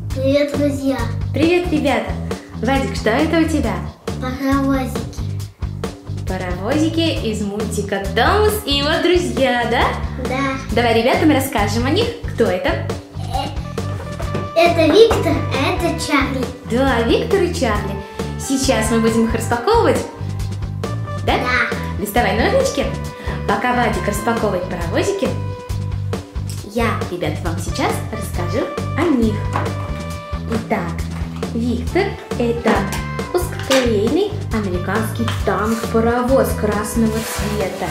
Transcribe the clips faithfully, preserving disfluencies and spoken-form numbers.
Привет, друзья! Привет, ребята! Вадик, что это у тебя? Паровозики. Паровозики из мультика «Томас и его друзья», да? Да. Давай ребятам расскажем о них. Кто это? Это Виктор, а это Чарли. Да, Виктор и Чарли. Сейчас мы будем их распаковывать. Да? Да. Доставай ножнички. Пока Вадик распаковывает паровозики, я, ребят, вам сейчас расскажу о них. Итак, Виктор – это узкоколейный американский танк-паровоз красного цвета.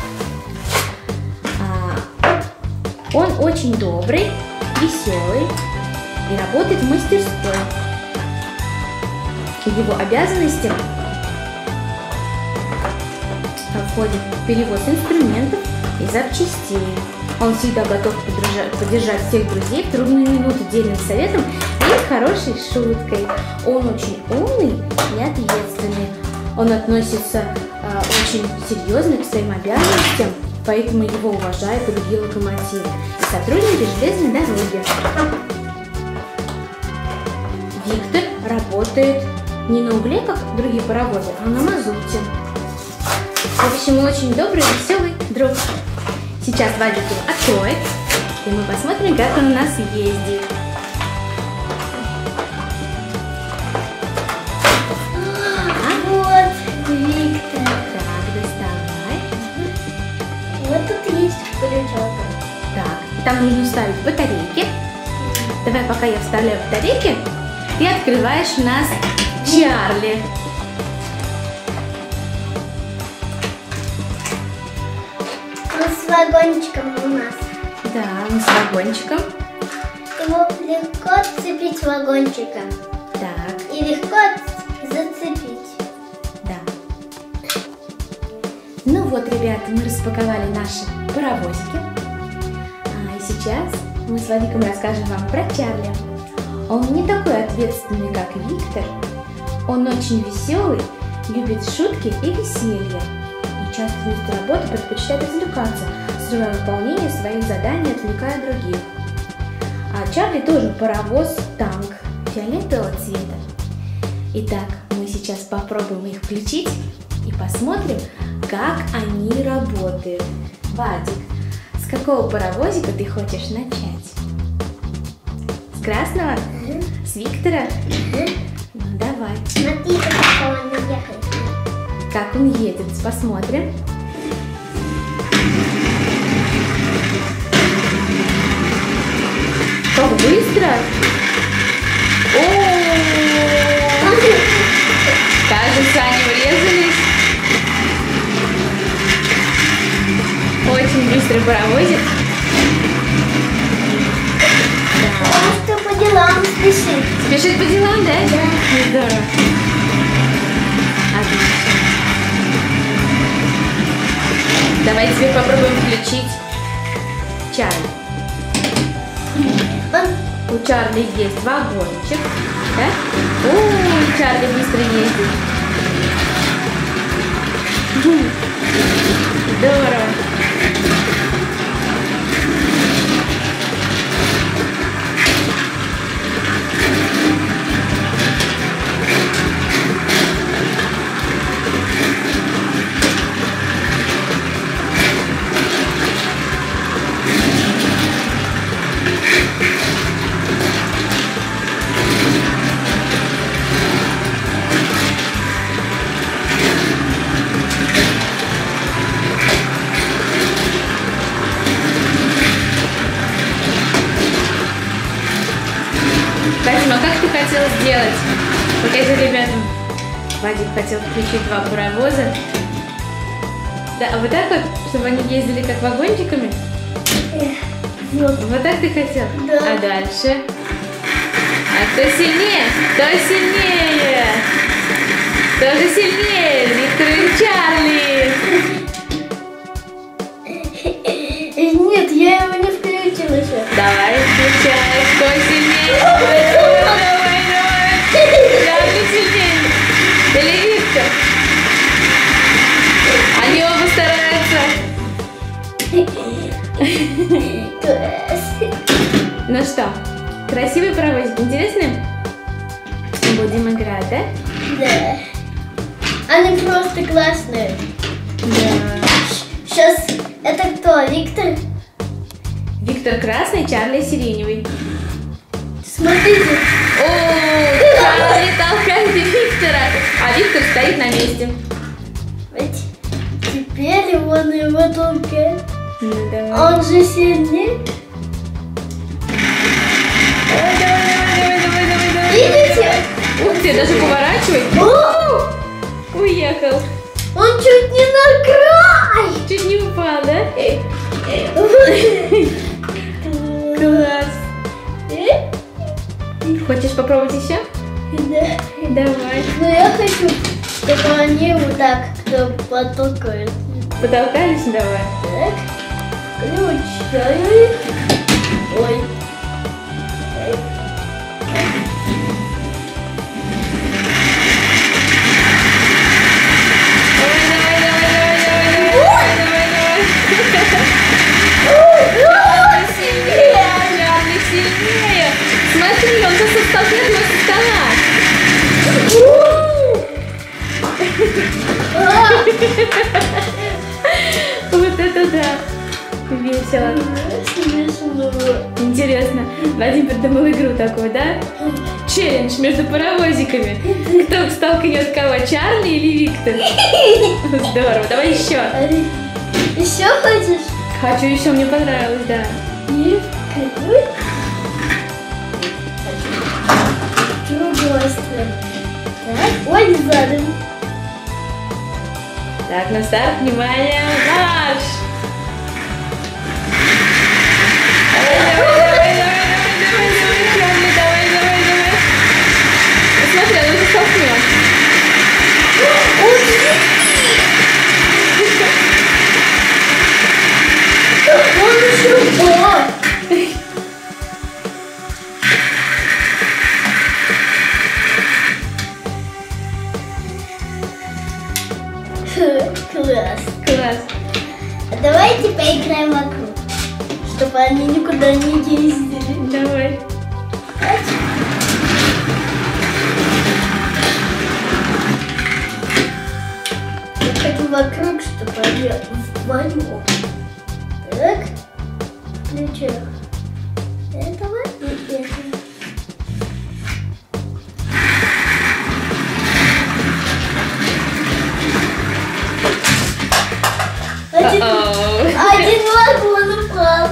А, он очень добрый, веселый и работает в мастерской. В его обязанности входит перевоз инструментов и запчастей. Он всегда готов поддержать, поддержать всех друзей в трудные минуты дельным советом и хорошей шуткой. Он очень умный и ответственный. Он относится э, очень серьезно к своим обязанностям, поэтому его уважают и другие локомотивы и сотрудники железной дороги. Виктор работает не на угле, как другие паровозы, а на мазуте. В общем, очень добрый, веселый друг. Сейчас Вадик его откроет, и мы посмотрим, как он у нас ездит. А вот Виктор. Так, доставай. Вот тут есть крючок. Так, там нужно вставить батарейки. Давай, пока я вставляю батарейки, ты открываешь у нас Чарли. Он с вагончиком у нас. Да, он с вагончиком. Его легко цепить вагончиком. Так, И легко зацепить. да. Ну вот, ребята, мы распаковали наши паровозики. А и сейчас мы с Вадиком расскажем вам про Чарли. Он не такой ответственный, как Виктор. Он очень веселый, любит шутки и веселье. И часто вместо работы предпочитает развлекаться, срывая выполнение своих заданий, отвлекая других. А Чарли тоже паровоз-танк фиолетового цвета. Итак, мы сейчас попробуем их включить и посмотрим, как они работают. Вадик, с какого паровозика ты хочешь начать? С красного? Угу. С Виктора? Угу. Ну давай. Смотри, как он ехает. Как он едет, посмотрим. Как быстро! О! Кажется, они врезались. Очень быстрый паровозик. Он что по делам спешит. Спешит по делам, да? Да. Здорово. Отлично. Давай теперь попробуем включить Чарли. Он... У Чарли есть вагончик, да? О, Чарли быстро ездит. Здорово. Катя, а как ты хотела сделать? Покажи ребятам. Вадик хотел включить два паровоза. Да, а вот так вот, чтобы они ездили как вагончиками? Вот. Вот так ты хотел? Да. А дальше? А кто сильнее? Кто сильнее? Кто же сильнее? Виктор или Чарли? Нет, я его не включила еще. Давай, включай. Кто сильнее? Давай, давай, давай. Чарли сильнее. Или Виктор? Они оба стараются. Ну что, Красивый паровозик, интересный? Будем играть, да? Да. Они просто классные. Да. Сейчас, это кто? Виктор? Виктор красный, Чарли сиреневый. Смотрите. О, Чарли толкает Виктора, а Виктор стоит на месте. Ведь теперь он его толкает. Ну, давай. Он же сильнее. Давай, давай, давай, давай, давай, давай. Видите? Ух ты, даже поворачивай. О! Уехал. Он чуть не на край. Чуть не упал, да? Класс. Хочешь попробовать еще? Да. Давай. Но я хочу, чтобы они вот так потолкают. Потолкались? Давай. Так. Включаю. Ой. Смотри, он сейчас оттолкнет нас со стола. Вот это да. Весело. Интересно. Вадим придумал игру такую, да? Челлендж между паровозиками. Кто столкнет кого, Чарли или Виктор? Здорово. Давай еще. Еще хочешь? Хочу еще, мне понравилось, да. И вперед. Другой стороны. Так, ой, задом. Так, на старт, внимание, марш! Давай, давай, давай, давай, давай, давай, давай, давай, давай, давай. Смотри, он уже столкнет. Он еще упал. Класс. Класс. А давайте поиграем вокруг, чтобы они никуда не ездили. Давай. Я хочу вокруг, чтобы они вдвоем. Так. Включаю. Этого и этого. Один, один вагон упал.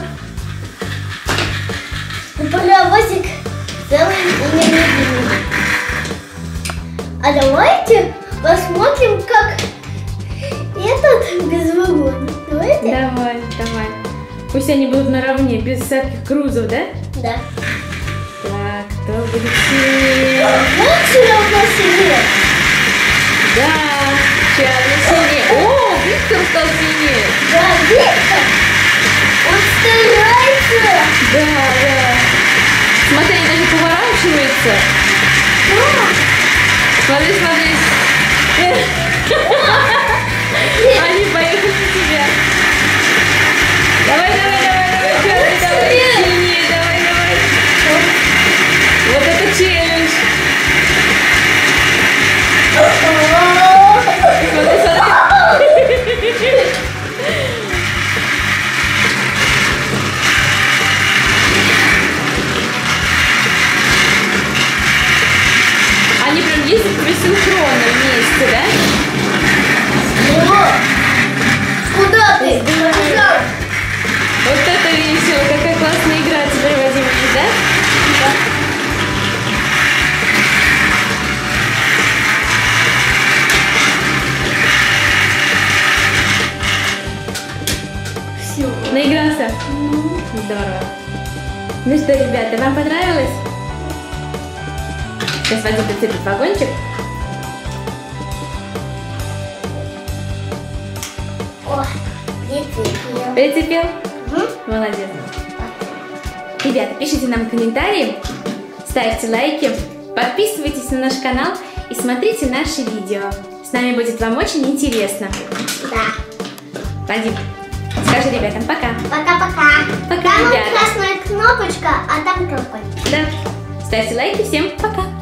Паровозик целый и невидимый. А давайте посмотрим, как этот без вагона. Давайте? Давай, давай. Пусть они будут наравне, без всяких грузов, да? Да. Так, кто будет сильнее? Вот все равно сильнее. Да, Чарли сильнее. О, Виктор стал сильнее. Да, Виктор. Он старается. Да, да. Смотри, они даже поворачиваются. Смотри, смотри. Они поехали на тебя. Давай, давай, давай, давай, Чарли, давай. Сильнее, давай, давай. Вот это челлендж. Смотри, смотри. Они прям ездят присинхронно вместе, да? О, куда ты? Куда? Вот это весело, какая классная игра теперь, Вадим, да? Да. Все. Наигрался? Здорово. Ну что, ребята, вам понравилось? Сейчас Вадим прицепит вагончик. О, прицепил. Прицепил? Угу. Молодец. Ребята, пишите нам комментарии, ставьте лайки, подписывайтесь на наш канал и смотрите наши видео. С нами будет вам очень интересно. Да. Вадим, скажи ребятам пока. Пока-пока. Пока, Там ребята. красная кнопочка, а там кнопка. Да. Ставьте лайки. Всем пока.